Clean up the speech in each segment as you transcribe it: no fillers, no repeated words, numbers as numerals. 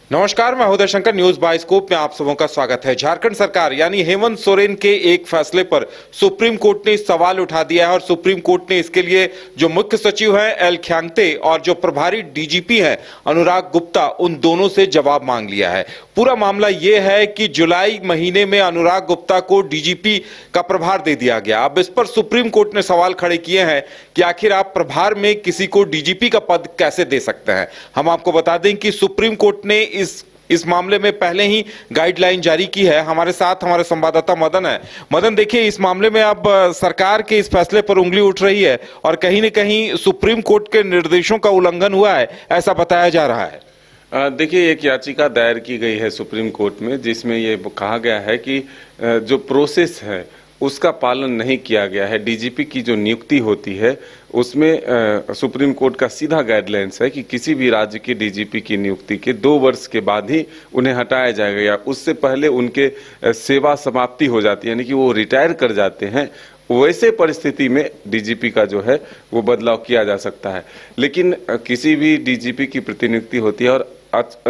नमस्कार, मैं Uday Shankar. News bioscope में आप सबों का स्वागत है। झारखंड सरकार यानी हेमंत सोरेन के एक फैसले पर सुप्रीम कोर्ट ने सवाल उठा दिया है और सुप्रीम कोर्ट ने इसके लिए जो मुख्य सचिव हैं एल ख्यांगते और जो प्रभारी डीजीपी हैं अनुराग गुप्ता, उन दोनों से जवाब मांग लिया है। पूरा मामला यह है कि जुलाई महीने में अनुराग गुप्ता को डीजीपी का प्रभार दे दिया गया। अब इस पर सुप्रीम कोर्ट ने सवाल खड़े किए हैं कि आखिर आप प्रभार में किसी को डीजीपी का पद कैसे दे सकते हैं। हम आपको बता दें कि सुप्रीम कोर्ट ने इस मामले में पहले ही गाइडलाइन जारी की है। हमारे साथ हमारे संवाददाता मदन है। मदन, देखिए, इस मामले में अब सरकार के इस फैसले पर उंगली उठ रही है और कहीं न कहीं सुप्रीम कोर्ट के निर्देशों का उल्लंघन हुआ है, ऐसा बताया जा रहा है। देखिए, एक याचिका दायर की गई है सुप्रीम कोर्ट में जिसमें ये कहा गया है कि जो प्रोसेस है उसका पालन नहीं किया गया है। डीजीपी की जो नियुक्ति होती है उसमें सुप्रीम कोर्ट का सीधा गाइडलाइंस है कि किसी भी राज्य के डीजीपी की नियुक्ति के 2 वर्ष के बाद ही उन्हें हटाया जाएगा या उससे पहले उनके सेवा समाप्ति हो जाती है, यानी कि वो रिटायर कर जाते हैं। वैसे परिस्थिति में डीजीपी का जो है वो बदलाव किया जा सकता है। लेकिन किसी भी डीजीपी की प्रतिनियुक्ति होती है और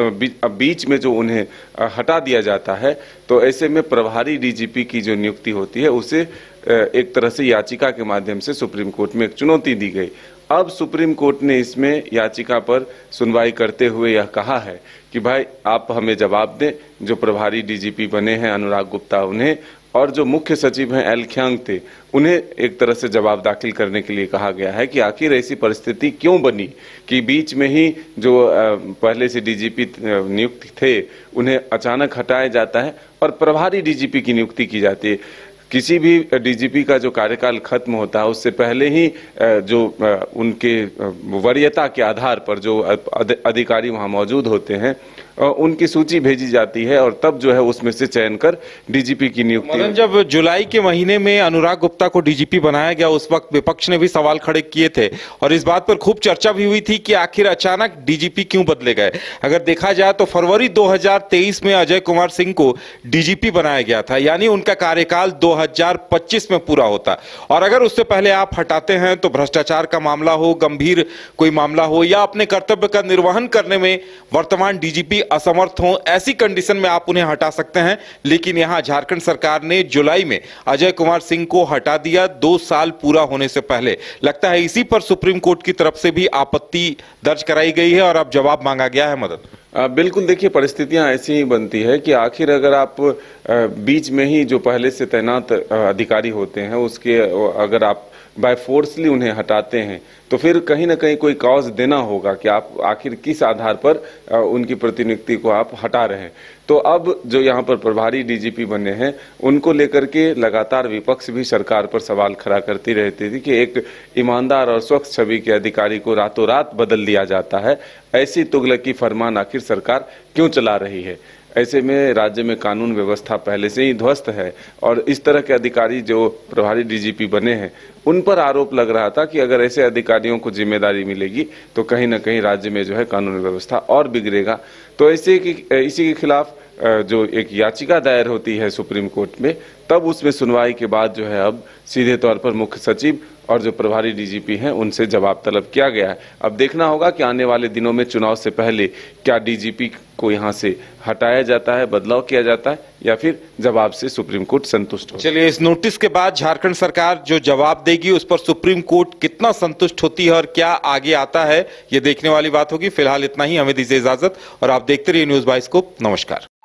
बीच में जो उन्हें हटा दिया जाता है, तो ऐसे में प्रभारी डीजीपी की जो नियुक्ति होती है उसे एक तरह से याचिका के माध्यम से सुप्रीम कोर्ट में एक चुनौती दी गई। अब सुप्रीम कोर्ट ने इसमें याचिका पर सुनवाई करते हुए यह कहा है कि भाई आप हमें जवाब दें। जो प्रभारी डीजीपी बने हैं अनुराग गुप्ता, उन्हें, और जो मुख्य सचिव हैं एल ख्यांगते, उन्हें एक तरह से जवाब दाखिल करने के लिए कहा गया है कि आखिर ऐसी परिस्थिति क्यों बनी कि बीच में ही जो पहले से डीजीपी नियुक्त थे उन्हें अचानक हटाया जाता है और प्रभारी डीजीपी की नियुक्ति की जाती है। किसी भी डीजीपी का जो कार्यकाल खत्म होता है उससे पहले ही जो उनके वरीयता के आधार पर जो अधिकारी वहां मौजूद होते हैं उनकी सूची भेजी जाती है और तब जो है उसमें से चयन कर डीजीपी की नियुक्ति। जब जुलाई के महीने में अनुराग गुप्ता को डीजीपी बनाया गया उस वक्त विपक्ष ने भी सवाल खड़े किए थे और इस बात पर खूब चर्चा भी हुई थी कि आखिर अचानक डीजीपी क्यों बदले गए। अगर देखा जाए तो फरवरी 2023 में अजय कुमार सिंह को डीजीपी बनाया गया था, यानी उनका कार्यकाल 2025 में पूरा होता। और अगर उससे पहले आप हटाते हैं तो भ्रष्टाचार का मामला हो, गंभीर कोई मामला हो या अपने कर्तव्य का निर्वहन करने में वर्तमान डीजीपी असमर्थ हो, ऐसी कंडीशन में आप उन्हें हटा सकते हैं। लेकिन यहां झारखंड सरकार ने जुलाई में अजय कुमार सिंह को हटा दिया 2 साल पूरा होने से पहले। लगता है इसी पर सुप्रीम कोर्ट की तरफ से भी आपत्ति दर्ज कराई गई है और अब जवाब मांगा गया है। मदन, बिल्कुल, देखिए, परिस्थितियां ऐसी ही बनती है कि आखिर अगर आप बीच में ही जो पहले से तैनात अधिकारी होते हैं उसके अगर आप बाय फोर्सली उन्हें हटाते हैं तो फिर कहीं ना कहीं कोई कॉज देना होगा कि आप आखिर किस आधार पर उनकी प्रतिनियुक्ति को आप हटा रहे हैं। तो अब जो यहाँ पर प्रभारी डीजीपी बने हैं उनको लेकर के लगातार विपक्ष भी सरकार पर सवाल खड़ा करती रहती थी कि एक ईमानदार और स्वच्छ छवि के अधिकारी को रातों रात बदल दिया जाता है। ऐसी तुगलकी फरमान आखिर सरकार क्यों चला रही है? ऐसे में राज्य में कानून व्यवस्था पहले से ही ध्वस्त है और इस तरह के अधिकारी जो प्रभारी डीजीपी बने हैं उन पर आरोप लग रहा था कि अगर ऐसे अधिकारियों को जिम्मेदारी मिलेगी तो कहीं ना कहीं राज्य में जो है कानून व्यवस्था और बिगड़ेगा। तो इसी के खिलाफ जो एक याचिका दायर होती है सुप्रीम कोर्ट में, तब उसमें सुनवाई के बाद जो है अब सीधे तौर पर मुख्य सचिव और जो प्रभारी डीजीपी हैं उनसे जवाब तलब किया गया है। अब देखना होगा कि आने वाले दिनों में चुनाव से पहले क्या डीजीपी को यहां से हटाया जाता है, बदलाव किया जाता है या फिर जवाब से सुप्रीम कोर्ट संतुष्ट हो। चलिए, इस नोटिस के बाद झारखंड सरकार जो जवाब देगी उस पर सुप्रीम कोर्ट कितना संतुष्ट होती है और क्या आगे आता है, ये देखने वाली बात होगी। फिलहाल इतना ही, हमें दीजिए इजाजत और आप देखते रहिए न्यूज बाइस्कोप। नमस्कार।